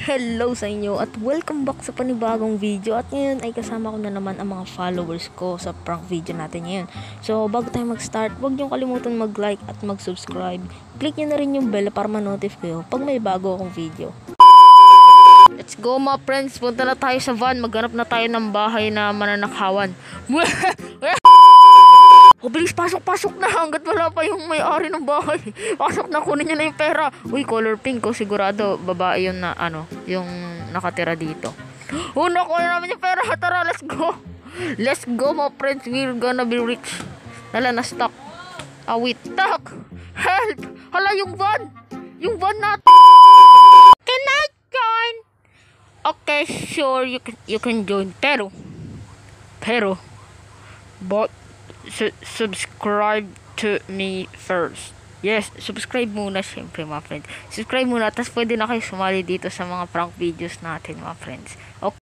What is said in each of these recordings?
Hello sa inyo at welcome back sa panibagong video. At ngayon ay kasama ko na naman ang mga followers ko sa prank video natin ngayon. So bago tayo mag-start, huwag niyong kalimutan mag-like at mag-subscribe. Click niyo na rin yung bell para ma-notify kayo pag may bago akong video. Let's go mga friends, punta na tayo sa van. Maghanap na tayo ng bahay na mananakawan. O bilis, pasok na hanggat wala pa yung may-ari ng bahay. Pasok na, kunin niya na yung pera. Uy, color pink ko, sigurado babae yun na yung nakatira dito. Nakuha namin yung pera. Tara, let's go. Let's go mga friends, we're gonna be rich. Nala, na-stuck. Wait, stuck. Help. Hala, yung van natin. Can I join? Okay, sure, you can join. Pero but subscribe to me first. Yes, subscribe muna syempre mga friends. Subscribe muna, tapos pwede na kayo sumali dito sa mga prank videos natin mga friends. Okay.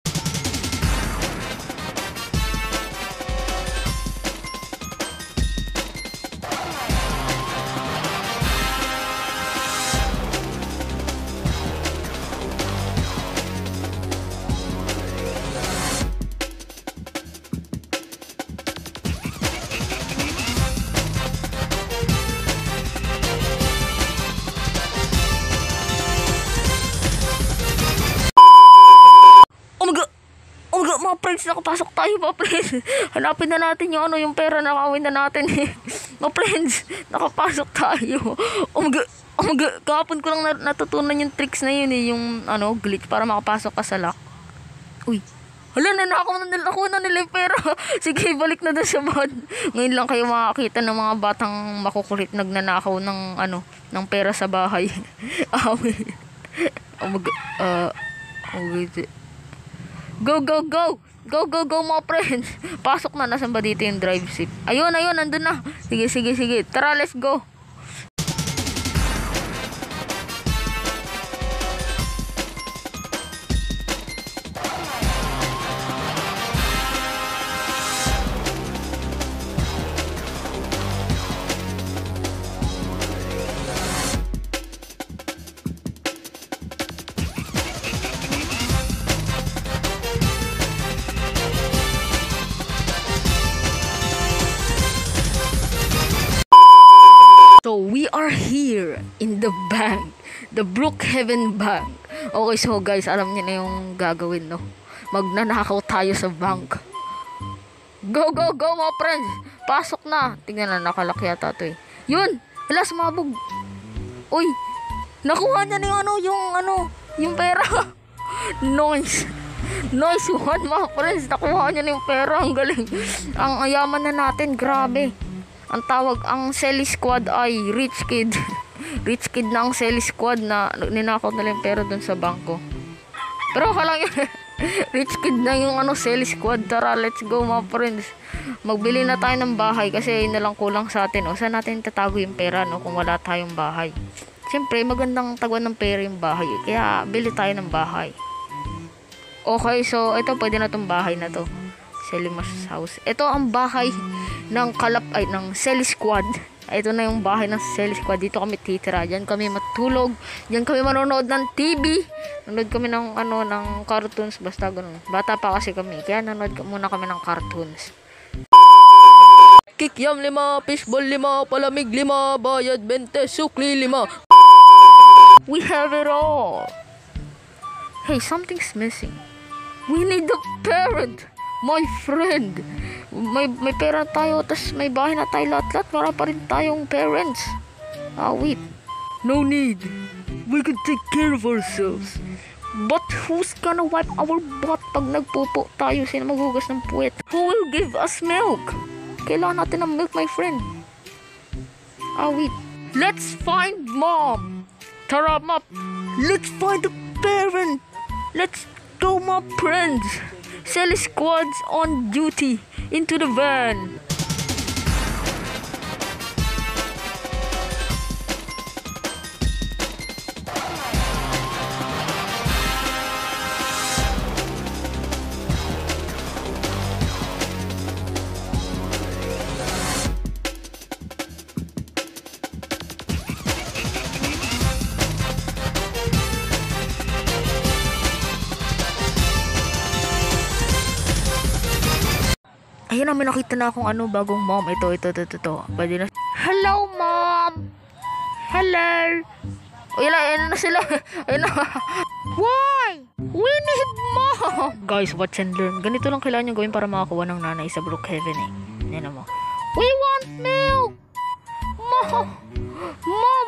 Mga friends, nakapasok tayo mga friends. Hanapin na natin yung pera na nakawin na natin. Mga friends, nakapasok tayo. Oh my god, kahapon ko lang natutunan yung tricks na yun yung glitch para makapasok ka sa lock. Uy, hala, nakuha na nila yung pera. Sige, balik na doon sa van. Ngayon lang kayo makakita ng mga batang makukulit nagnanakaw ng pera sa bahay. Wait. Oh my god, wait. Go mga friends. Pasok na, nasan ba dito yung drive seat? Ayun, nandun na. Sige. Tara, let's go. So we are here in the bank, the BrookHeaven bank. Okay, so guys, alam niyo na yung gagawin, no? Magnanakaw tayo sa bank. Go mga friends. Pasok na. Tingnan na, nakalaki yata to eh. Yun, hala, sumabog. Uy, nakuha niya na yung pera. Nice one mga friends. Nakuha niya na yung pera. Ang galing. Ang ayaman na natin, grabe. Ang tawag, ang Celi squad ay rich kid. Rich kid na ang Celi squad na ninakaw nila yung pera dun sa bangko. Pero kalang yun. Rich kid na yung Celi squad. Tara, let's go mga friends. Magbili na tayo ng bahay kasi yun na lang kulang sa atin. O saan natin tatago yung pera kung wala tayong bahay? Siyempre, magandang taguan ng pera yung bahay. Kaya bili tayo ng bahay. Okay, so ito pwede na tong bahay na to. Celimush house. Ito ang bahay ng Celi squad. Ito na yung bahay ng Celi squad. Dito kami titira. Diyan kami matulog. Diyan kami manonood ng TV. Nanonood kami ng cartoons. Basta ganun. Bata pa kasi kami. Kaya nanonood muna kami ng cartoons. Kikyam 5, fishball 5, palamig 5, bayad 20, sukli 5. We have it all. Hey, something's missing. We need the parent. My friend, may pera tayo, tas may bahay na tayo lahat, para pa rin tayong parents. Wait. No need. We can take care of ourselves. But who's gonna wipe our butt pag nagpupo tayo? Sino maghugas ng puwet? Who will give us milk? Kailangan natin ng milk, my friend. Wait. Let's find mom. Tara, map. Let's find the parent. Let's go, my friends. Celi squads on duty. Into the van. Ayan na, may nakita na akong bagong mom. Ito. Pwede na. Hello, mom! Hello! Ayan na sila. Ayan na. Why? We need mom! Guys, watch and learn. Ganito lang kailangan nyo gawin para makakuha ng nanay sa BrookHeaven eh. Yan mo. We want milk! Mom,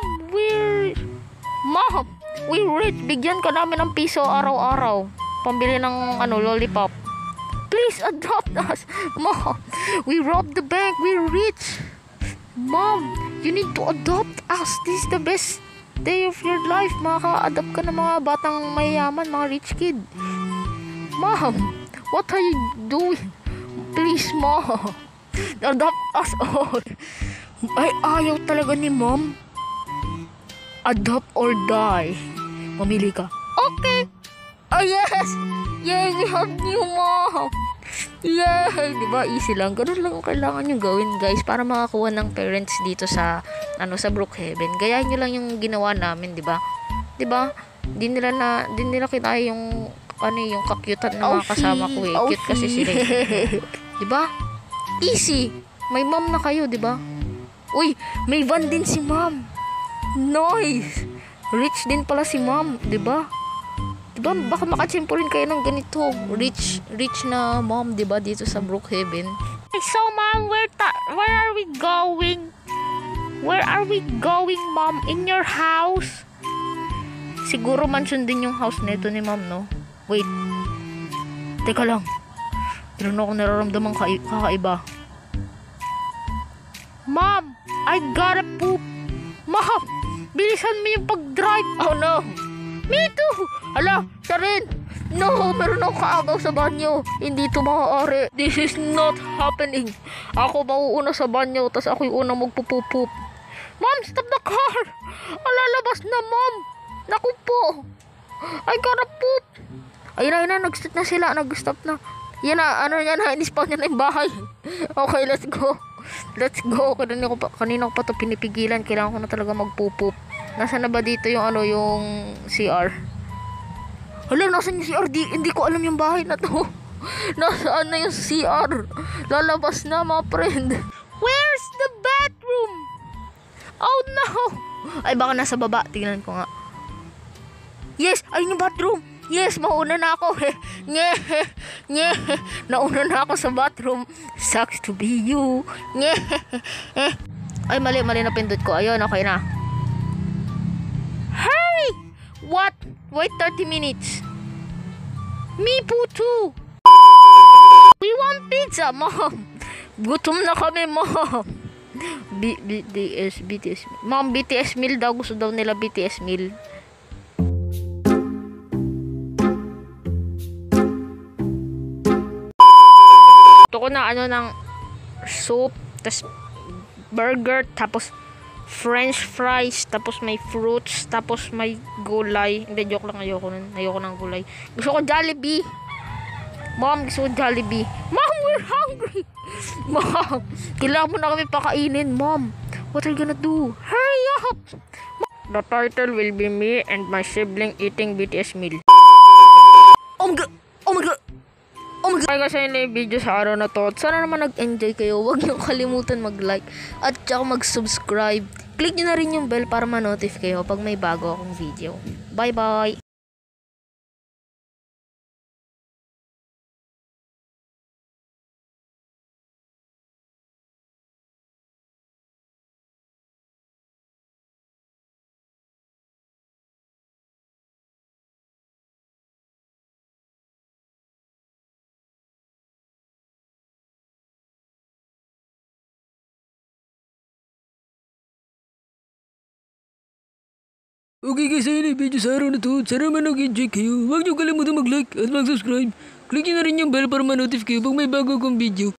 we rich. Bigyan ka namin ng piso araw-araw. Pambili ng lollipop. Please adopt us. Mom, we robbed the bank. We're rich. Mom, you need to adopt us. This is the best day of your life. Makaka-adopt ka ng mga batang mayayaman, mga rich kid. Mom, what are you doing? Please, Mom, adopt us all. Ay, ayaw talaga ni Mom. Adopt or die. Mamili ka. Okay. Oh, yes. Yay, we have new Mom. Yay. Diba, easy lang. Ganun lang kailangan nyo gawin, guys, para makakuha ng parents dito sa, sa BrookHeaven. Gayahin nyo lang yung ginawa namin, diba? Diba? Di nila kinaya yung, yung kakyutan ng mga kasama ko eh. Cute kasi sila. Diba? Easy. May mom na kayo, diba? Uy, may van din si Mom. Nice. Rich din pala si Mom, 'di ba? 'Di ba baka makatsempo rin kayo ng ganito. Rich na Mom, 'di ba, dito sa BrookHeaven. So Mom, where are we going? Where are we going, Mom? In your house? Siguro mansion din yung house nito ni Mom, no? Wait. Teka lang. Meron ako nararamdamang kakaiba. Mom, I gotta poop. Mom, bilisan mo yung pag-drive. Oh no. Me too. Hala, siya rin. No, meron akong kaagaw sa banyo. Hindi ito maaari. This is not happening. Ako mauuna sa banyo, tas ako yung unang magpupupup. Mom, stop the car. Alalabas na, Mom. Naku po. I gotta poop. Ayun na, nag-stop na sila. Nag-stop na. Yan na, in-spawn na yung bahay. Okay, let's go. Let's go. Kanina ko pa ito pinipigilan. Kailangan ko na talaga magpupup. Nasaan na ba dito yung yung CR? Hala, nasaan yung CR? Hindi ko alam yung bahay na to. Nasaan na yung CR? Lalabas na, mga friend. Where's the bathroom? Oh no. Ay, baka nasa baba. Tingnan ko nga. Yes, ayun yung bathroom. Yes, mauna na ako. Nye. Nauna na ako sa bathroom. Sucks to be you. Nye. Ay, mali na pindot ko. Ayun, okay na. Hurry! What? Wait 30 minutes. Me po too. We want pizza, Mom. Gutom na kami, Mom. BTS. Mom, BTS meal daw. Gusto daw nila BTS meal. Gusto ko na ng soup, tas burger, tapos french fries, tapos may fruits, tapos may gulay. Hindi, joke lang, ayoko ng gulay. Gusto ko Jollibee. Mom, gusto ko Jollibee. Mom, we're hungry. Mom, kailangan mo na kami pakainin, Mom. What are you gonna do? Hurry up. The title will be me and my sibling eating BTS meal. Oh my god. Hi guys, ayun na yung video sa araw na to. Sana naman nag-enjoy kayo. Huwag niyong kalimutan mag-like at saka mag-subscribe. Click nyo na rin yung bell para ma-notify kayo pag may bago akong video. Bye bye! Okay guys, ayun na yung video sa araw na to. Sana naman nag-enjoy kayo. Huwag niyo kalimutan mag-like at mag-subscribe. Click nyo na rin yung bell para ma-notify kayo pag may bago akong video.